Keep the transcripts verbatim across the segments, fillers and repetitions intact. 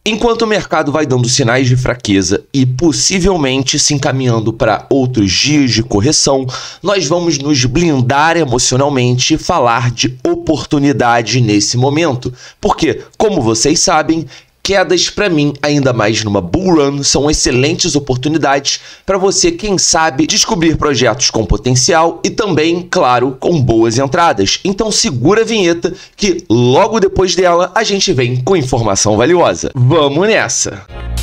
Enquanto o mercado vai dando sinais de fraqueza e possivelmente se encaminhando para outros dias de correção, nós vamos nos blindar emocionalmente e falar de oportunidade nesse momento. Porque, como vocês sabem, quedas, para mim, ainda mais numa bull run, são excelentes oportunidades para você, quem sabe, descobrir projetos com potencial e também, claro, com boas entradas. Então segura a vinheta que logo depois dela a gente vem com informação valiosa. Vamos nessa!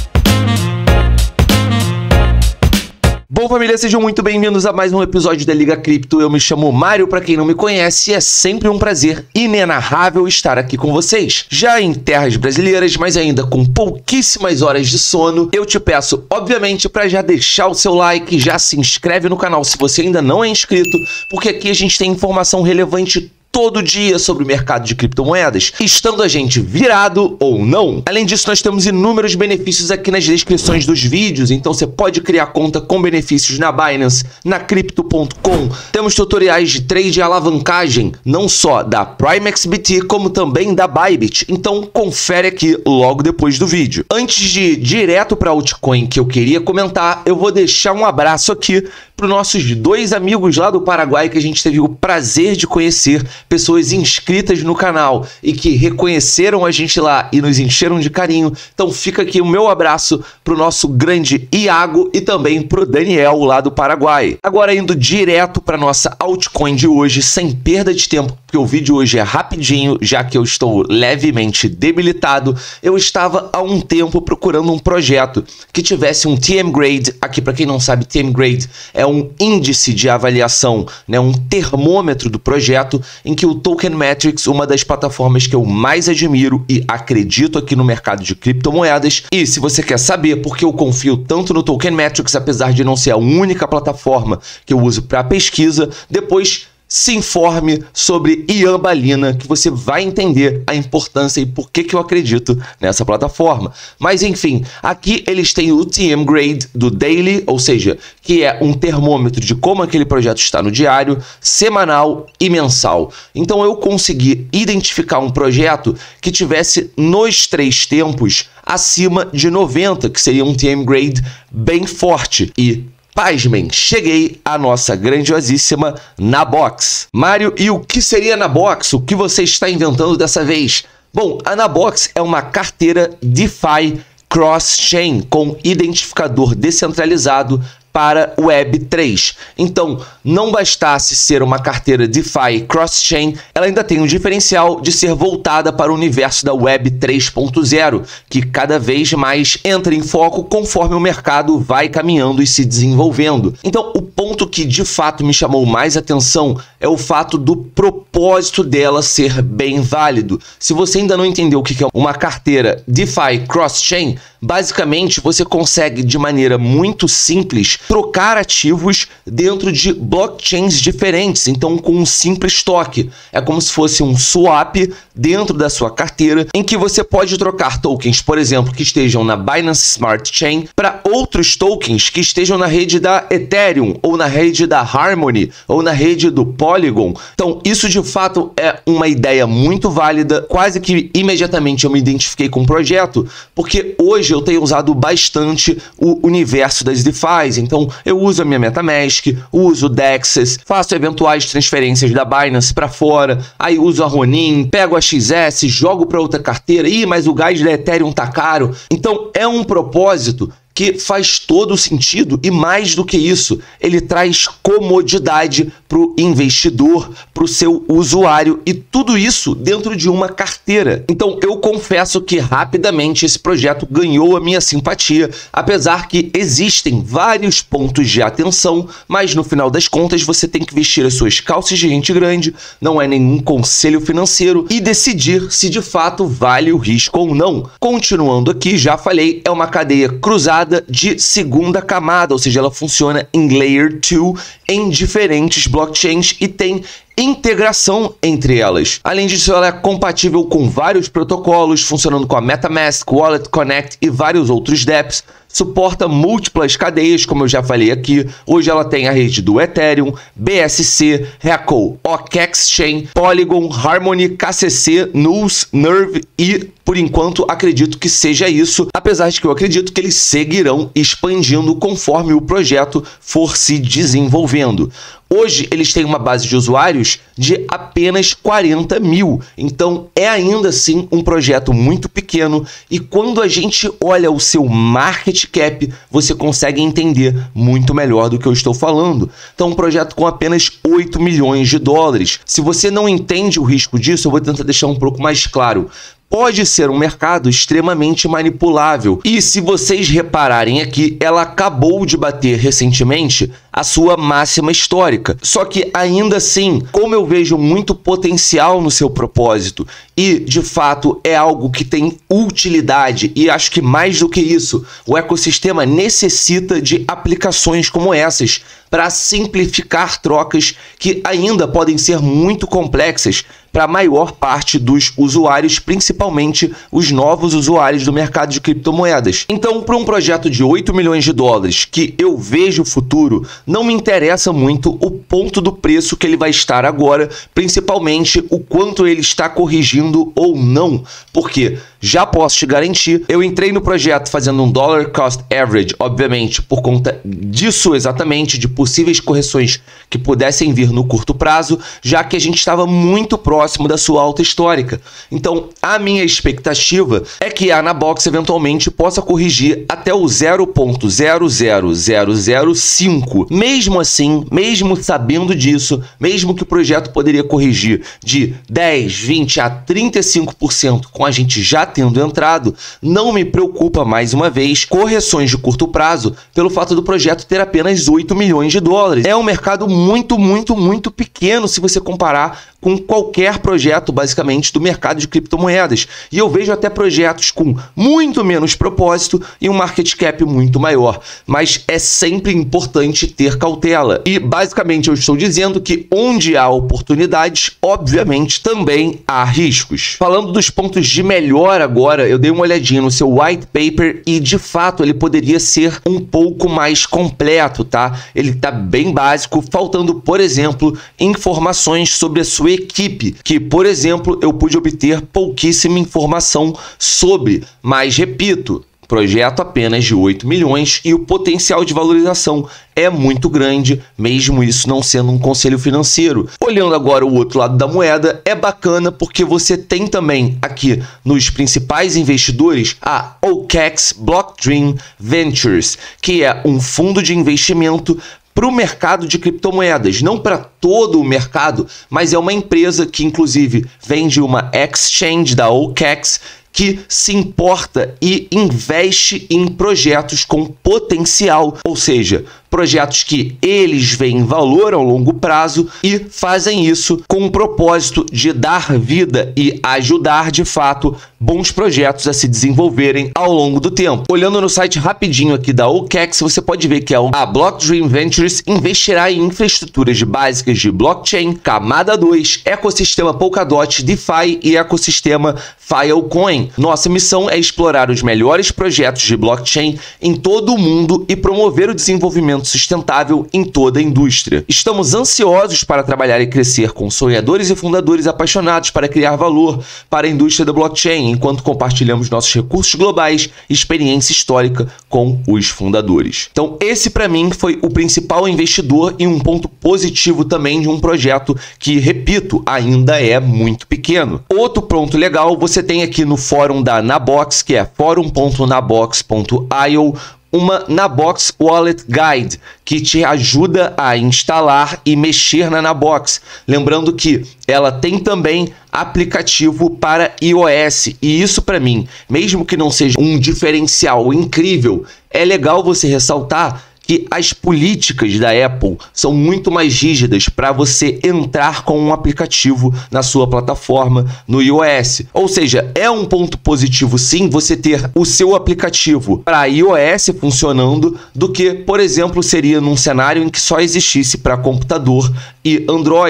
Bom, família, sejam muito bem-vindos a mais um episódio da Liga Cripto. Eu me chamo Mário, para quem não me conhece, é sempre um prazer inenarrável estar aqui com vocês. Já em terras brasileiras, mas ainda com pouquíssimas horas de sono, eu te peço, obviamente, para já deixar o seu like, já se inscreve no canal se você ainda não é inscrito, porque aqui a gente tem informação relevante todo dia sobre o mercado de criptomoedas, estando a gente virado ou não. Além disso, nós temos inúmeros benefícios aqui nas descrições dos vídeos, então você pode criar conta com benefícios na Binance, na Crypto ponto com. Temos tutoriais de trade e alavancagem, não só da PrimeXBT, como também da Bybit, então confere aqui logo depois do vídeo. Antes de ir direto para a altcoin que eu queria comentar, eu vou deixar um abraço aqui para os nossos dois amigos lá do Paraguai que a gente teve o prazer de conhecer, pessoas inscritas no canal e que reconheceram a gente lá e nos encheram de carinho. Então fica aqui o meu abraço para o nosso grande Iago e também para o Daniel lá do Paraguai. Agora indo direto para nossa altcoin de hoje, sem perda de tempo, porque o vídeo hoje é rapidinho, já que eu estou levemente debilitado. Eu estava há um tempo procurando um projeto que tivesse um T M Grade. Aqui, para quem não sabe, T M Grade é um índice de avaliação, né, um termômetro do projeto, em que o Token Metrics, uma das plataformas que eu mais admiro e acredito aqui no mercado de criptomoedas. E se você quer saber por que eu confio tanto no Token Metrics, apesar de não ser a única plataforma que eu uso para pesquisa, depois se informe sobre Ian Balina, que você vai entender a importância e por que que eu acredito nessa plataforma. Mas enfim, aqui eles têm o T M Grade do Daily, ou seja, que é um termômetro de como aquele projeto está no diário, semanal e mensal. Então eu consegui identificar um projeto que tivesse nos três tempos acima de noventa, que seria um T M Grade bem forte. E pasmem, cheguei à nossa grandiosíssima Nabox. Mário, e o que seria Nabox? O que você está inventando dessa vez? Bom, a Nabox é uma carteira DeFi cross-chain com identificador descentralizado para Web três. Então, não bastasse ser uma carteira DeFi cross-chain, ela ainda tem um diferencial de ser voltada para o universo da Web três ponto zero, que cada vez mais entra em foco conforme o mercado vai caminhando e se desenvolvendo. Então, o ponto que de fato me chamou mais atenção é o fato do propósito dela ser bem válido. Se você ainda não entendeu o que é uma carteira DeFi cross-chain, basicamente você consegue de maneira muito simples trocar ativos dentro de blockchains diferentes, então com um simples toque. É como se fosse um swap dentro da sua carteira, em que você pode trocar tokens, por exemplo, que estejam na Binance Smart Chain para outros tokens que estejam na rede da Ethereum, ou na rede da Harmony, ou na rede do Polygon. Então isso de fato é uma ideia muito válida. Quase que imediatamente eu me identifiquei com o projeto, porque hoje eu tenho usado bastante o universo das DeFis. Então eu uso a minha MetaMask, uso o Dexes, faço eventuais transferências da Binance para fora, aí uso a Ronin, pego a X S, jogo para outra carteira. Ih, mas o gás da Ethereum tá caro. Então é um propósito que faz todo sentido e, mais do que isso, ele traz comodidade para o investidor, para o seu usuário, e tudo isso dentro de uma carteira. Então eu confesso que rapidamente esse projeto ganhou a minha simpatia, apesar que existem vários pontos de atenção, mas no final das contas você tem que vestir as suas calças de gente grande, não é nenhum conselho financeiro, e decidir se de fato vale o risco ou não. Continuando aqui, já falei, é uma cadeia cruzada de segunda camada, ou seja, ela funciona em Layer dois em diferentes blockchains e tem integração entre elas. Além disso, ela é compatível com vários protocolos, funcionando com a MetaMask, Wallet Connect e vários outros dApps. suporta múltiplas cadeias, como eu já falei aqui. Hoje ela tem a rede do Ethereum, B S C, Ripple, O K X Chain, Polygon, Harmony, K C C, Nulls, Nerve e, por enquanto, acredito que seja isso, apesar de que eu acredito que eles seguirão expandindo conforme o projeto for se desenvolvendo. Hoje, eles têm uma base de usuários de apenas quarenta mil, então é ainda assim um projeto muito pequeno, e quando a gente olha o seu market cap, você consegue entender muito melhor do que eu estou falando. Então, um projeto com apenas oito milhões de dólares. Se você não entende o risco disso, eu vou tentar deixar um pouco mais claro. Pode ser um mercado extremamente manipulável. E se vocês repararem aqui, ela acabou de bater recentemente a sua máxima histórica. Só que ainda assim, como eu vejo muito potencial no seu propósito e de fato é algo que tem utilidade, e acho que mais do que isso, o ecossistema necessita de aplicações como essas para simplificar trocas que ainda podem ser muito complexas para a maior parte dos usuários, principalmente os novos usuários do mercado de criptomoedas. Então, para um projeto de oito milhões de dólares que eu vejo o futuro, não me interessa muito o ponto do preço que ele vai estar agora, principalmente o quanto ele está corrigindo ou não, porque já posso te garantir, eu entrei no projeto fazendo um dollar cost average, obviamente, por conta disso exatamente, de possíveis correções que pudessem vir no curto prazo, já que a gente estava muito próximo da sua alta histórica. Então, a minha expectativa é que a Anabox eventualmente possa corrigir até o zero ponto zero zero zero zero cinco. Mesmo assim, mesmo sabendo disso, mesmo que o projeto poderia corrigir de dez, vinte a trinta e cinco por cento com a gente já tendo entrado, não me preocupa mais uma vez correções de curto prazo pelo fato do projeto ter apenas oito milhões de dólares. É um mercado muito, muito, muito pequeno se você comparar com qualquer projeto, basicamente, do mercado de criptomoedas. E eu vejo até projetos com muito menos propósito e um market cap muito maior. Mas é sempre importante ter cautela. E, basicamente, eu estou dizendo que onde há oportunidades, obviamente, também há riscos. Falando dos pontos de melhor agora, eu dei uma olhadinha no seu white paper e, de fato, ele poderia ser um pouco mais completo, tá? Ele está bem básico, faltando, por exemplo, informações sobre a sua equipe, que, por exemplo, eu pude obter pouquíssima informação sobre, mas repito, projeto apenas de oito milhões e o potencial de valorização é muito grande, mesmo isso não sendo um conselho financeiro. Olhando agora o outro lado da moeda, é bacana porque você tem também aqui nos principais investidores a O K X Blockstream Ventures, que é um fundo de investimento para o mercado de criptomoedas, não para todo o mercado, mas é uma empresa que inclusive vende uma exchange da O K X que se importa e investe em projetos com potencial, ou seja, projetos que eles veem valor ao longo prazo e fazem isso com o propósito de dar vida e ajudar, de fato, bons projetos a se desenvolverem ao longo do tempo. Olhando no site rapidinho aqui da O K X, você pode ver que a Blockstream Ventures investirá em infraestruturas de básicas de blockchain, camada dois, ecossistema Polkadot, DeFi e ecossistema Filecoin. Nossa missão é explorar os melhores projetos de blockchain em todo o mundo e promover o desenvolvimento sustentável em toda a indústria. Estamos ansiosos para trabalhar e crescer com sonhadores e fundadores apaixonados para criar valor para a indústria da blockchain, enquanto compartilhamos nossos recursos globais e experiência histórica com os fundadores. Então, esse para mim foi o principal investidor e um ponto positivo também de um projeto que, repito, ainda é muito pequeno. Outro ponto legal, você tem aqui no fórum da Anabox, que é forum ponto nabox ponto i o, uma Anabox Wallet Guide, que te ajuda a instalar e mexer na Anabox. Lembrando que ela tem também aplicativo para iOS, e isso para mim, mesmo que não seja um diferencial incrível, é legal você ressaltar que as políticas da Apple são muito mais rígidas para você entrar com um aplicativo na sua plataforma no iOS. Ou seja, é um ponto positivo sim você ter o seu aplicativo para iOS funcionando do que, por exemplo, seria num cenário em que só existisse para computador e Android.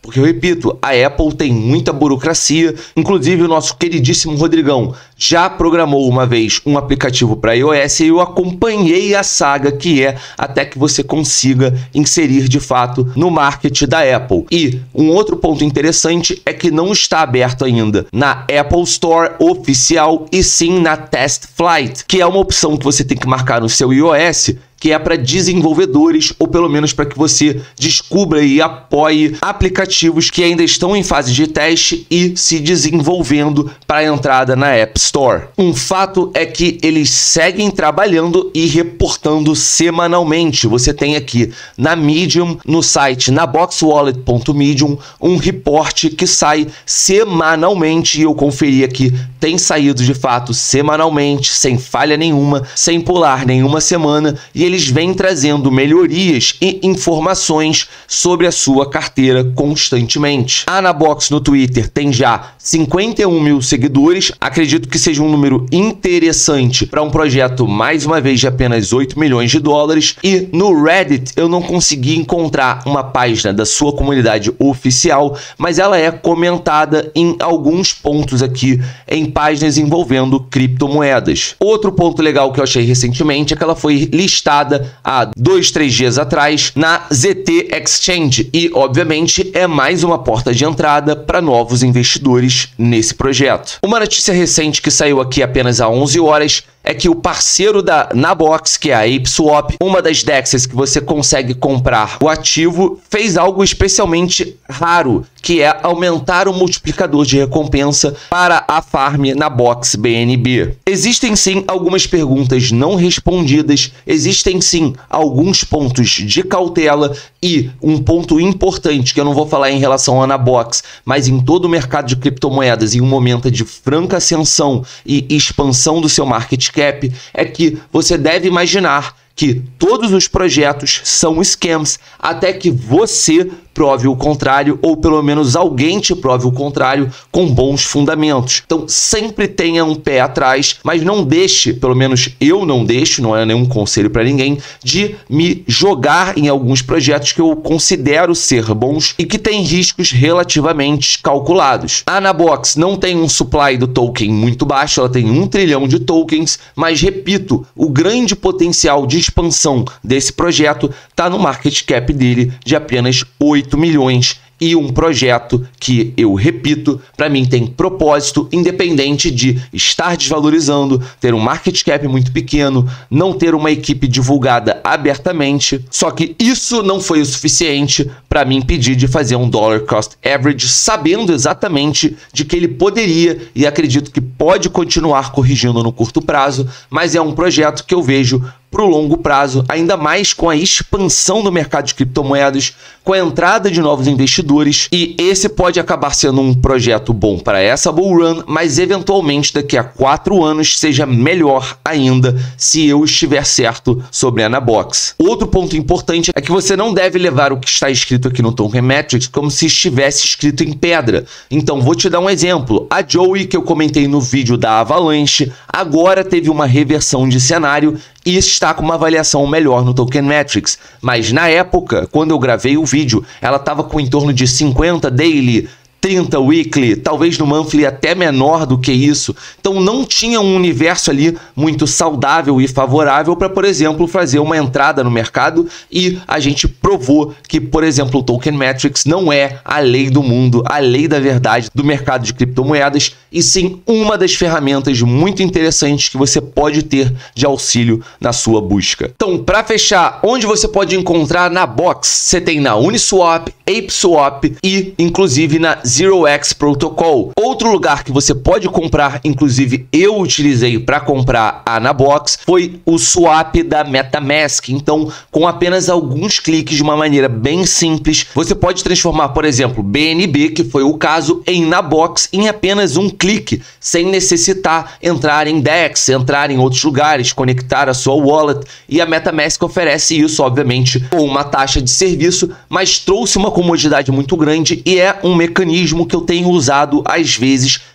Porque, eu repito, a Apple tem muita burocracia, inclusive o nosso queridíssimo Rodrigão já programou uma vez um aplicativo para iOS e eu acompanhei a saga que é até que você consiga inserir de fato no market da Apple. E um outro ponto interessante é que não está aberto ainda na Apple Store oficial e sim na Test Flight, que é uma opção que você tem que marcar no seu iOS, que é para desenvolvedores, ou pelo menos para que você descubra e apoie aplicativos que ainda estão em fase de teste e se desenvolvendo para a entrada na App Store. Um fato é que eles seguem trabalhando e reportando semanalmente. Você tem aqui na Medium, no site naboxwallet ponto medium, um report que sai semanalmente, e eu conferi aqui, tem saído de fato semanalmente, sem falha nenhuma, sem pular nenhuma semana, e ele eles vêm trazendo melhorias e informações sobre a sua carteira constantemente. A Anabox no Twitter tem já cinquenta e um mil seguidores, acredito que seja um número interessante para um projeto, mais uma vez, de apenas oito milhões de dólares, e no Reddit eu não consegui encontrar uma página da sua comunidade oficial, mas ela é comentada em alguns pontos aqui em páginas envolvendo criptomoedas. Outro ponto legal que eu achei recentemente é que ela foi listada há dois, três dias atrás na Z T Exchange e, obviamente, é mais uma porta de entrada para novos investidores nesse projeto. Uma notícia recente que saiu aqui apenas há onze horas é que o parceiro da Nabox, que é a ApeSwap, uma das D E Xs que você consegue comprar o ativo, fez algo especialmente raro, que é aumentar o multiplicador de recompensa para a farm Nabox B N B. Existem sim algumas perguntas não respondidas, existem sim alguns pontos de cautela e um ponto importante que eu não vou falar em relação à Nabox, mas em todo o mercado de criptomoedas, em um momento de franca ascensão e expansão do seu market cap, é que você deve imaginar que todos os projetos são scams até que você prove o contrário, ou pelo menos alguém te prove o contrário com bons fundamentos. Então sempre tenha um pé atrás, mas não deixe, pelo menos eu não deixo, não é nenhum conselho para ninguém, de me jogar em alguns projetos que eu considero ser bons e que têm riscos relativamente calculados. A Anabox não tem um supply do token muito baixo, ela tem um trilhão de tokens, mas repito, o grande potencial de expansão desse projeto está no market cap dele de apenas oito milhões, e um projeto que, eu repito, para mim tem propósito, independente de estar desvalorizando, ter um market cap muito pequeno, não ter uma equipe divulgada abertamente. Só que isso não foi o suficiente para mim impedir de fazer um dollar cost average, sabendo exatamente de que ele poderia, e acredito que pode continuar corrigindo no curto prazo, mas é um projeto que eu vejo para o longo prazo, ainda mais com a expansão do mercado de criptomoedas, com a entrada de novos investidores, e esse pode acabar sendo um projeto bom para essa bull run, mas eventualmente daqui a quatro anos seja melhor ainda se eu estiver certo sobre a Anabox. Outro ponto importante é que você não deve levar o que está escrito aqui no Token Metrics como se estivesse escrito em pedra. Então vou te dar um exemplo. A Joey, que eu comentei no vídeo da Avalanche, agora teve uma reversão de cenário e está com uma avaliação melhor no Token Metrics. Mas na época, quando eu gravei o vídeo, ela estava com em torno de cinquenta daily, trinta weekly, talvez no monthly até menor do que isso. Então não tinha um universo ali muito saudável e favorável para, por exemplo, fazer uma entrada no mercado, e a gente provou que, por exemplo, o Token Metrics não é a lei do mundo, a lei da verdade do mercado de criptomoedas, e sim uma das ferramentas muito interessantes que você pode ter de auxílio na sua busca. Então, para fechar, onde você pode encontrar na Box? Você tem na Uniswap, ApeSwap e, inclusive, na Zero X Protocol. Outro lugar que você pode comprar, inclusive eu utilizei para comprar a Anabox, foi o swap da MetaMask. Então, com apenas alguns cliques, de uma maneira bem simples, você pode transformar, por exemplo, B N B, que foi o caso, em Anabox em apenas um clique, sem necessitar entrar em D E X, entrar em outros lugares, conectar a sua wallet, e a MetaMask oferece isso, obviamente, com uma taxa de serviço, mas trouxe uma comodidade muito grande e é um mecanismo que eu tenho usado às vezes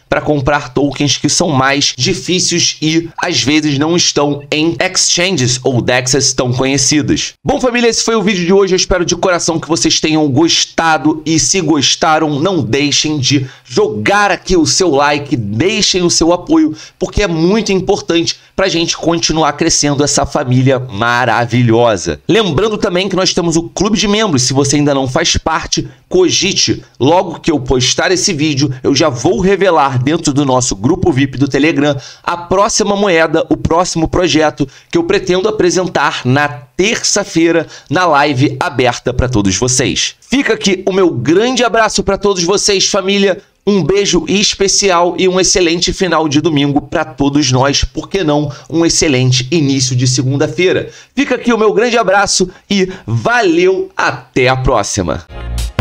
para comprar tokens que são mais difíceis e às vezes não estão em exchanges ou dexes tão conhecidas. Bom, família, esse foi o vídeo de hoje. Eu espero de coração que vocês tenham gostado e se gostaram, não deixem de jogar aqui o seu like, deixem o seu apoio, porque é muito importante para a gente continuar crescendo essa família maravilhosa. Lembrando também que nós temos o clube de membros. Se você ainda não faz parte, cogite. Logo que eu postar esse vídeo, eu já vou revelar dentro do nosso grupo V I P do Telegram a próxima moeda, o próximo projeto que eu pretendo apresentar na terça-feira na live aberta para todos vocês. Fica aqui o meu grande abraço para todos vocês, família. Um beijo especial e um excelente final de domingo para todos nós, por que não um excelente início de segunda-feira. Fica aqui o meu grande abraço e valeu, até a próxima!